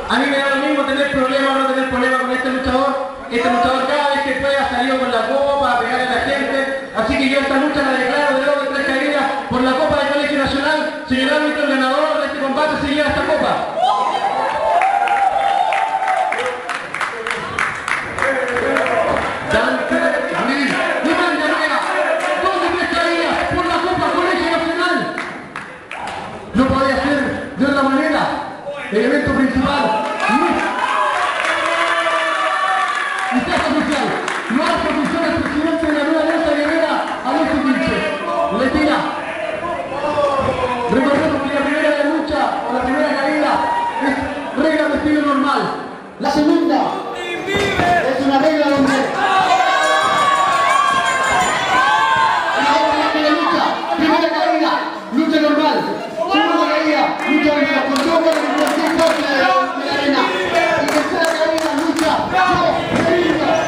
A mí me da lo mismo tener problemas o no tener problemas con este luchador. Este luchador cada vez que puede ha salido con la copa a pegar a la gente. Así que yo esta lucha la declaro de oro de 3 caídas por la Copa del Colegio Nacional. Señor árbitro, el ganador de este combate se lleva esta copa. No podía ser de otra manera. El evento principal. Instancia oficial. No hace oficial el presidente de la nueva Alianza Guerrera, Alexis Vilches. Le tira. Recordemos que la primera lucha o la primera caída es regla de estilo normal. La segunda es una regla donde primera caída, lucha normal. Segunda caída, lucha de la control de cualquier parte de la arena. Y tercera caída, lucha de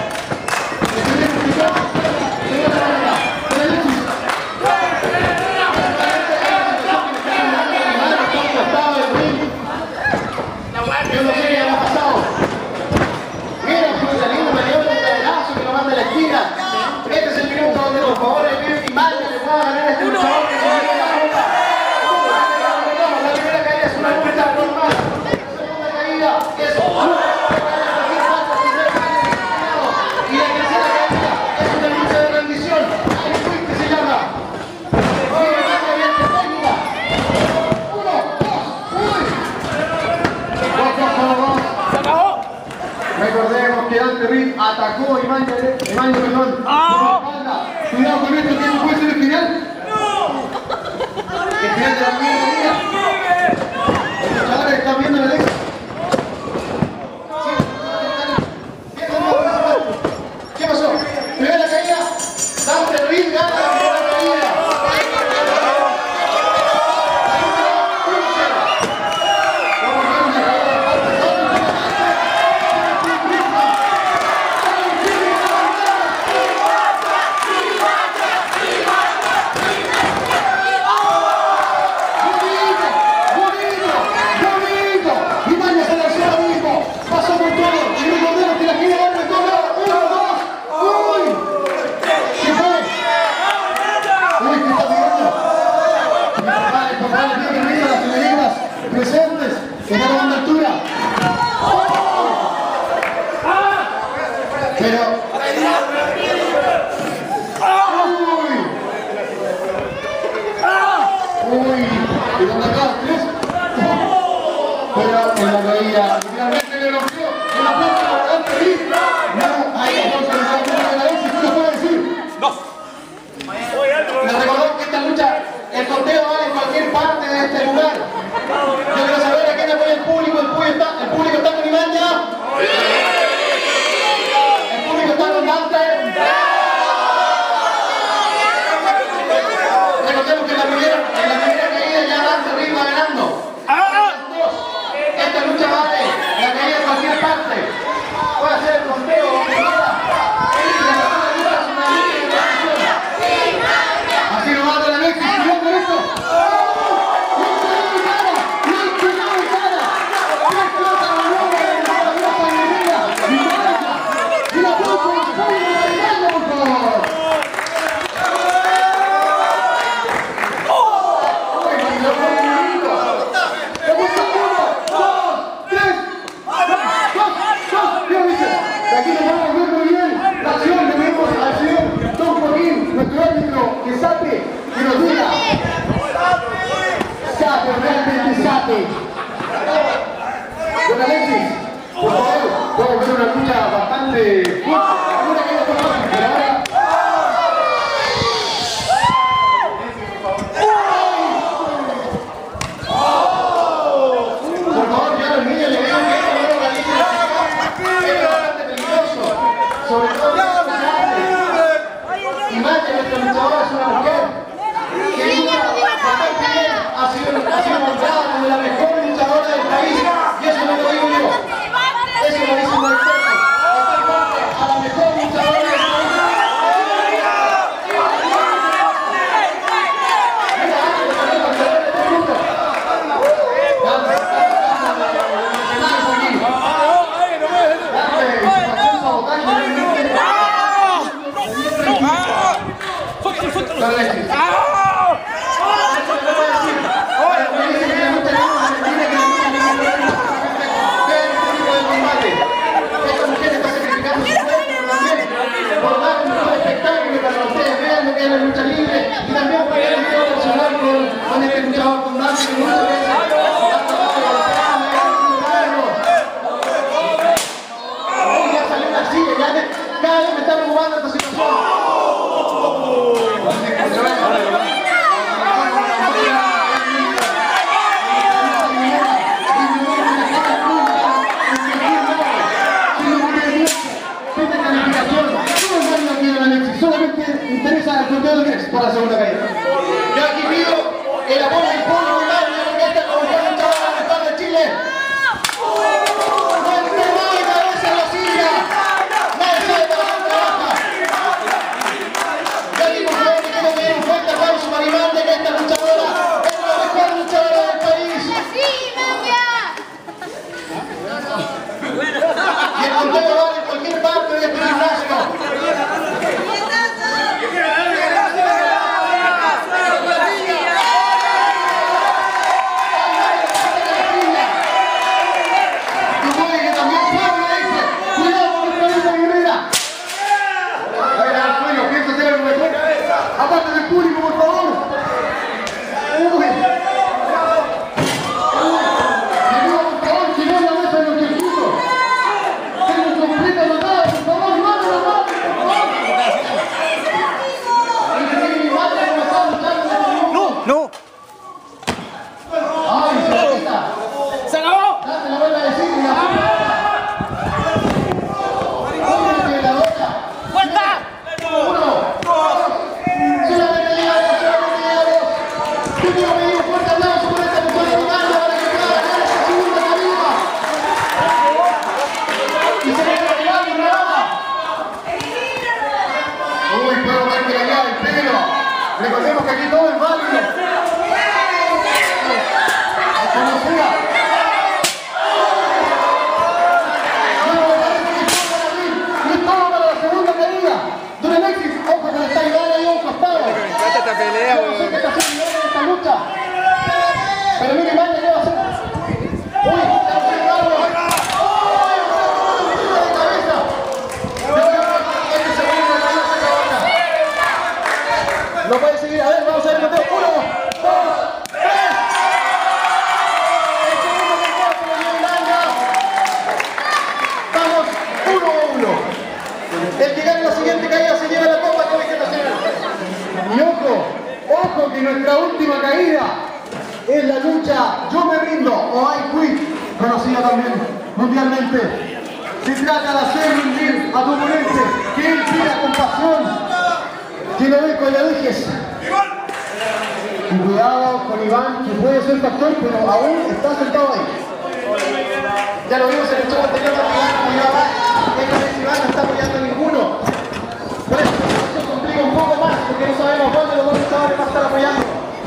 yo no sé qué ha pasado. Mira, pues saliendo medio un cadenazo que lo manda a la esquina. Este es el minuto donde por favor el Virgen y Magna le pueda ganar a este luchador que se lleve la copa. La primera caída es una lucha normal. La segunda caída es una lucha y la tercera caída es una lucha de rendición. Hay un tweet que se llama recordemos que Dante Riff atacó a Iván, perdón. Cuidado con esto, que puede ser el final. El final de la primera caída. Los luchadores están viendo la ley. ¿Qué pasó? Primera caída. Dante Riff gana la primera caída. Presentes en la banda altura. Pero y donde acá tres. Pero en la caída finalmente le rompió en la puerta de Dante Riff. No hay dos de la vez, ¿qué puede decir? No. Les recordó que esta lucha, el conteo va en cualquier parte de este lugar. Yo quiero saber a quién apoya el público. ¿El público está con Iván ya? ¿El público está con Dante? Recordemos que en la primera caída ya Dante Riff va ganando. Esta lucha vale para la segunda caída. Yo aquí pido el apoyo del público porque esta comunidad luchadora de Chile. No esté más de cabeza en la silla. Nadie sabe para dónde baja. Yo aquí por favor que quiero pedir un fuerte aplauso para Imanda, que esta luchadora es la mejor luchadora del país. Y el conteo vale en cualquier parte de este gimnasio. Aparte del público, por favor. Uy. Ayuda, por favor, que no la mesa de los chiquitos. Tengo completa notada, por favor, mano, por favor. No. Ay, Se acabó. date la vuelta de decir, mira. ¡Vuelta! Solamente llega dos. Yo quiero pedir un fuerte aplauso por esta mujer de Imanda para que pueda ganar esta segunda caída. Y se le regala una nada. Uy, puedo ver que le queda el pelo. Recordemos que aquí todo es válido. Como sea. Y todo para la segunda caída. Don Alexis, ojo que le está ayudando ahí a un costado. Me encanta esta pelea, Yo no sé qué está haciendo en esta lucha. Pero mire, Imanda, ¿qué va a hacer? Uy, está haciendo algo. ¡Uy! ¡De cabeza! Este se vuelve a la cabeza. No puede seguir. A ver, vamos a ver el conteo. 1, 2, 3. El segundo conteo se lo dio Imanda. Vamos 1-1. El que gane la siguiente caída se lleva la copa con este nacional. Y ojo que nuestra última caída es la lucha Yo me rindo o I quit, conocida también mundialmente. Se trata de hacer rendir a tu oponente, que él pida compasión, que lo ve con la dejes. Y cuidado con Iván, que puede ser factor, pero aún está sentado ahí. Ya lo vimos en el show anterior con Iván, como iba abajo. Esta vez Iván no está apoyando a ninguno. Por eso se complica un poco más, porque no sabemos cuándo los dos luchadores van a estar apoyando.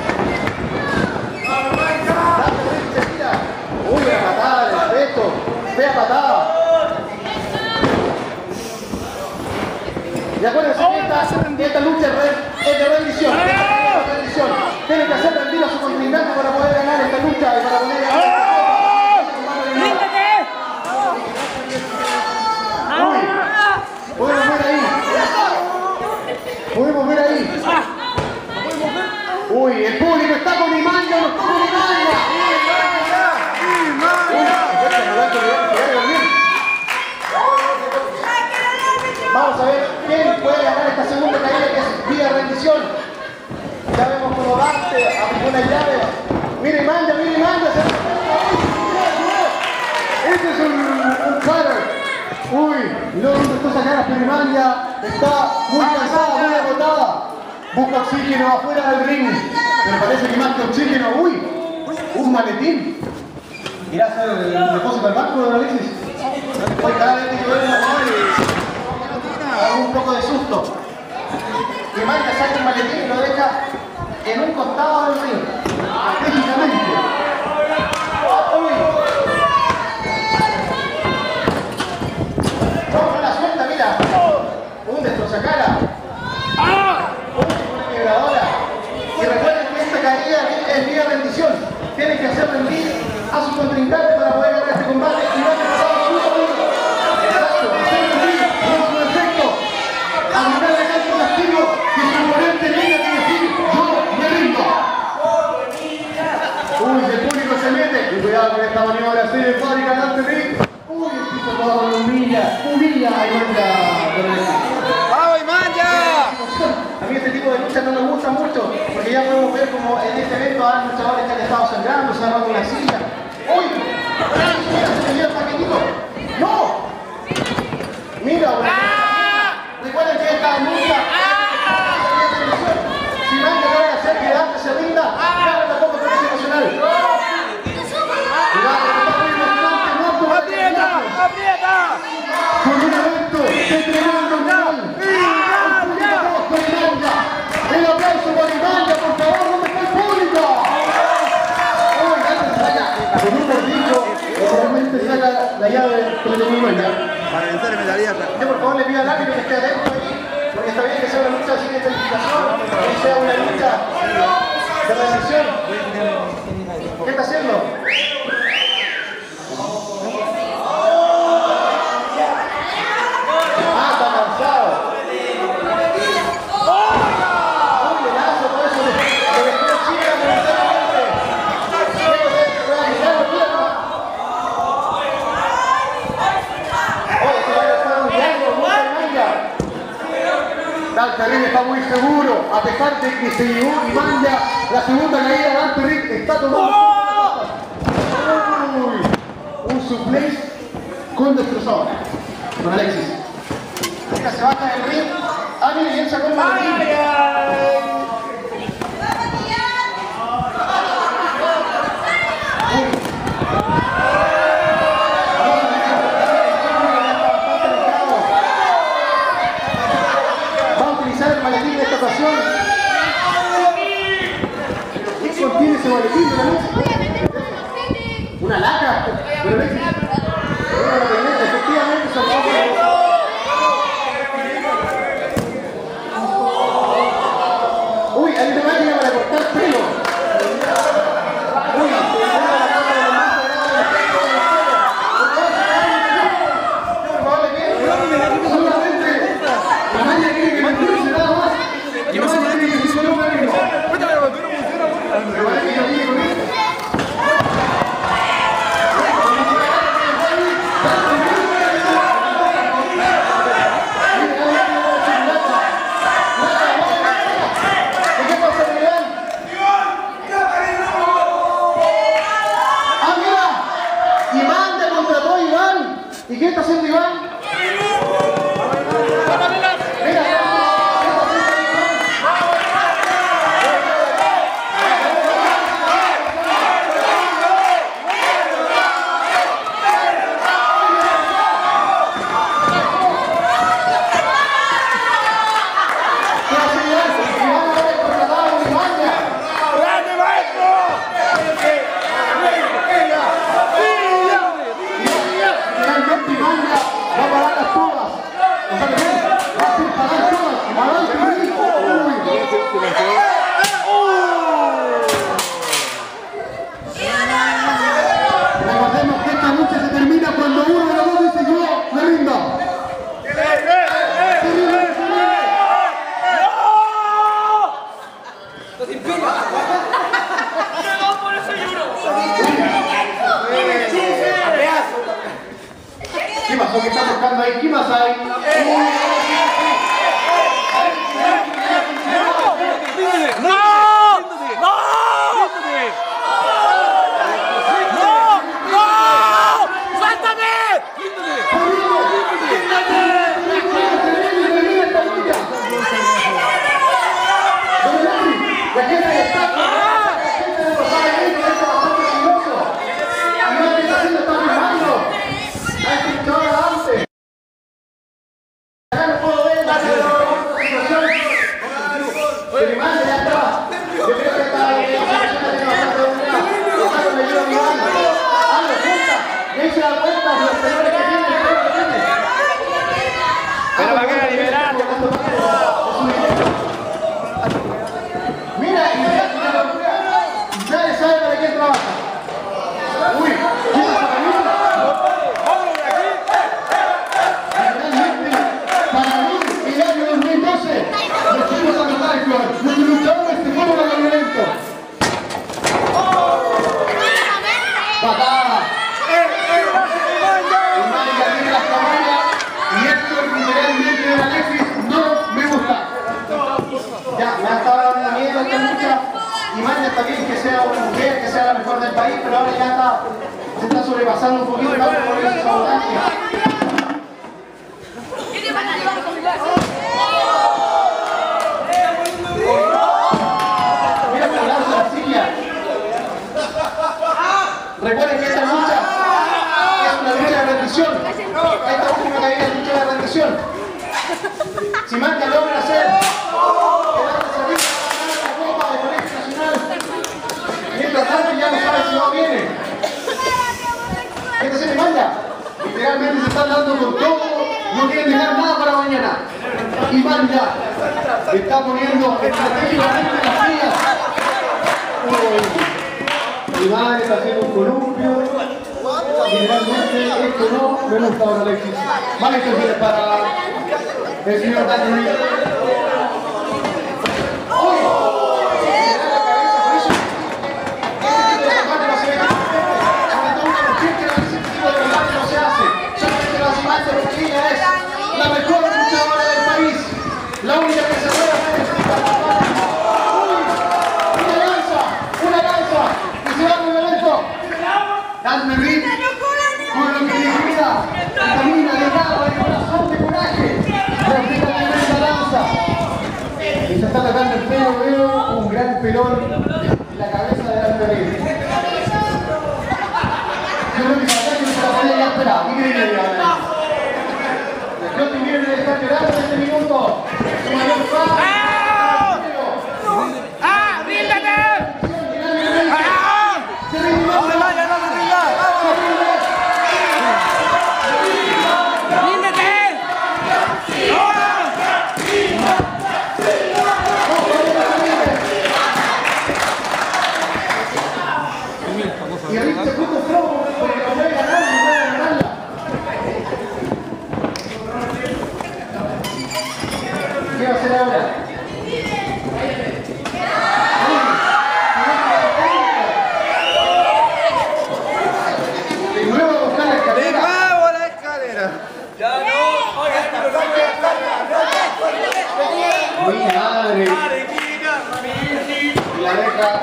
Uy, una patada del pecho, fea patada. Y acuérdense que esta lucha es de rendición. Tiene que hacer rendir a su contrincante para poder ganar esta lucha y para poder ganar. Podemos ver ahí. Uy, el público está con Imanda, no está con Imanda. Vamos a ver quién puede ganar esta segunda caída, que es vía rendición. Ya vemos como Dante aplicó una llave. Mire Imanda. Este es un cutter. Uy, no empezó a sacar a Imanda. Está muy cansada, muy agotada. Busca oxígeno afuera del ring. Pero parece que más que oxígeno. Uy, un maletín. ¿Irá a hacer el depósito al banco, don Alexis? Hoy cada vez que yo veo hago un poco de susto. Imanda saca un maletín y lo deja en un costado del ring. Estratégicamente. Uy. No la suelta, mira. Un destrozacara. Una quebradora. Y recuerden que esta caída es vía rendición. Tienen que hacer rendir a su contrincante para poder ganar este combate. Y no ha pasado absolutamente. Exacto, hacer rendir con su efecto. A mitad de tanto castigo que su oponente tenga que decir yo me rindo. Uy, el público se mete. Y cuidado con esta maniobra así de fábrica de ante ring. Uy, el piso todo humilla a Imanda. ¡Vamos, Imanda! A mí este tipo de luchas no me gusta mucho, porque ya podemos ver como en este evento hay luchadores que han estado sangrando, se han roto una silla. ¡Uy! ¡Mira, se me dio el paquetito! ¡No! Mira, recuerden que esta lucha la llave que le tenía Manja. Para vencer medallista. Yo por favor le pido al árbitro que esté atento ahí, porque está bien que sea una lucha sin descalificación, que sea una lucha de rendición. ¿Qué está haciendo? Ah, está cansado. Un venazo, por eso le dejó chica momentáneamente. Dante está muy seguro, a pesar de que se llevó y Manja la segunda caída. Dante Rick está tomando un suplex con destrozador. Con Alexis. Mira, se baja del ring. Ah, mira, y él sacó el maletín. ¿Qué contiene ese maletín? ¿Una laca? Pero no existe. Efectivamente son uy, hay una máquina para cortar pelo. Uy, solamente la máquina quiere que mantenga nada más. ¿Qué pasa? ¿Y qué está haciendo Iván? Recordemos que esta lucha se termina cuando uno de los dos dice yo me rindo. ¿Qué pasó? ¿Qué está buscando ahí? ¿Qué más hay? Y Manja está bien que sea una mujer, que sea la mejor del país, pero ahora ya se está sobrepasando un poquito más por esos abordajes. Mira cómo lanza la silla. Recuerden que esta lucha es una lucha de rendición. Esta última caída es lucha de rendición. Si Manja logra hacer mientras tanto ya no sabe si no viene. ¿Qué te hace Manja? Realmente se están dando con todo, no quieren dejar nada para mañana. Iván ya está poniendo estratégicamente las sillas. Iván está haciendo un columpio. Y realmente esto no me gusta ahora, Alexis. Más entonces para el señor Daniel. La mejor luchadora del país, la única que se mueve una lanza, y se va con el evento. Dante Reed, con lo que dignifica, camina delgado el corazón de coraje, practica tremenda lanza. Y se está tocando el pelo, veo un gran pelón en la cabeza de Dante Reed. Yo creo que se ataque no se la podía ya esperar, increíble. Yo te viene de estar llorando en este minuto. Su mayor fan. ¡Ah! ¡Ríndete! ¡Se rinde! ¡No se vaya, no se rinda! ¡Ríndete! Y ahorita se puso flojo porque no puede ganar, no puede ganarla. ¿Qué va a hacer ahora? De nuevo a buscar la escalera. ¡De nuevo la escalera! ¡Ya no! ¡Mi madre! Y la deja.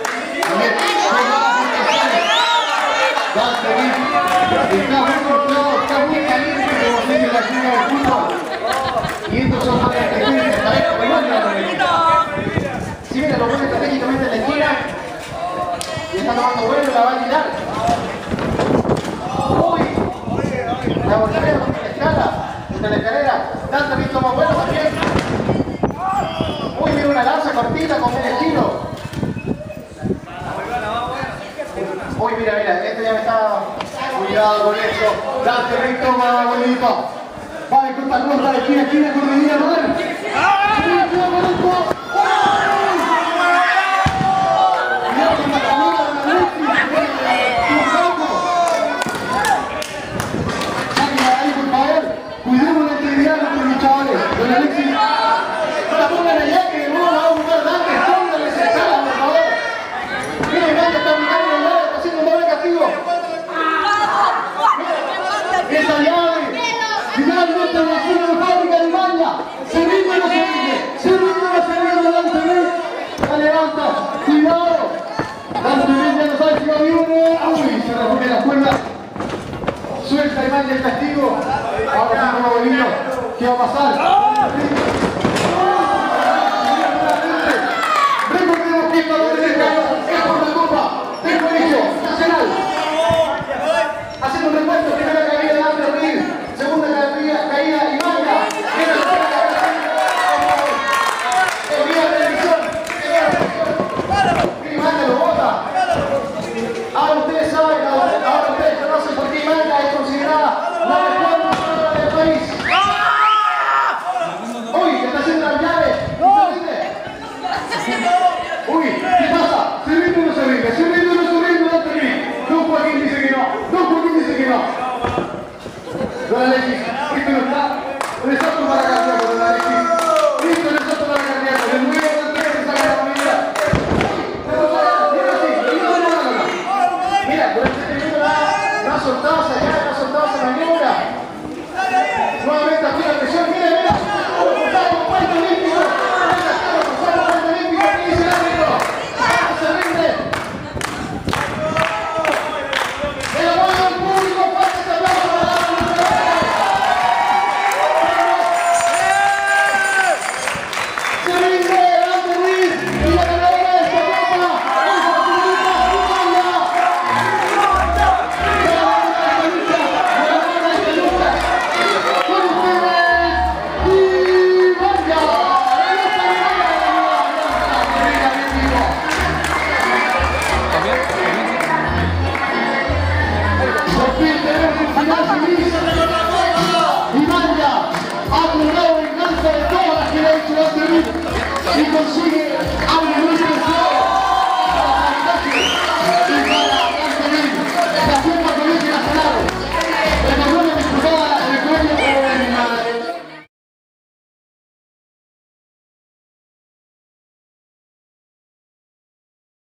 Dante Reed está muy controlado, está muy caliente como se dice en la esquina del fútbol. Y estos son más estrategias, ¿sabes? Si mira, lo pone estratégicamente en la esquina y está tomando vuelo, la va a tirar. ¡Uy! La golpea contra la escala, contra la escalera. Dante Reed toma vuelo también. ¡Uy! Mira una lanza cortita con el estilo. Uy, mira, este ya me está... Cuidado con esto. Dante Reed toma vuelito. Va de contra cruz, de esquina a esquina con Medina Rodríguez. Cuidado con esto. Cuidado con la camisa de la Alexis. Sáquenla ahí, por favor. Cuidemos la integridad de nuestros luchadores. Don Alexis, no la pongan allá que de nuevo la va a buscar Dante. Póngale esa escala, por favor. Miren, Dante está mirando el lado, está haciendo un doble castigo. Esa llave, finalmente la zona de fábrica de Ibaña. Se rinde o no se rinde, se rinde o no se rinde, Dante Reed. La levanta, cuidado. Dante Reed ya no sabe si va bien. Uy, se rompe la cuerda. Suelta Ibaña el castigo. Ahora sí como bolillo. ¿Qué va a pasar? Recordemos que esta doble es por la Copa del Colegio Nacional. Haciendo un recuento, primera caída de Dante Reed, segunda caída Ibaña. Vía televisión. Ibaña lo bota. Ahora ustedes saben, ahora ustedes conocen por qué Ibaña es considerada la mejor luchadora del país. Uy, está haciendo las llaves. Uy, ¿qué pasa? ¿Se rinde o no se rinde? ¿Se rinde o no se rinde, Dante Reed? Don Joaquín dice que no. Don Joaquín dice que no. Don Alexis, esto no está. Un exacto para cardíaco, Don Alexis. Listo, un exacto para cardíaco. De nuevo, Dante Reed se saca la familia. Mira, durante este minuto no ha soltado esa llave, no ha soltado esa maniobra. Nuevamente aquí la presión. Mira, mira. Pasamos puesto olímpico. Pasamos puesto olímpico. ¿Qué dice el árbitro? Se rinde. El apoyo del público, fuerte ese aplauso para la se rinde Dante Reed y la ganadora de esta copa es la señorita Ibaña. Ancelotti y consigue algo muy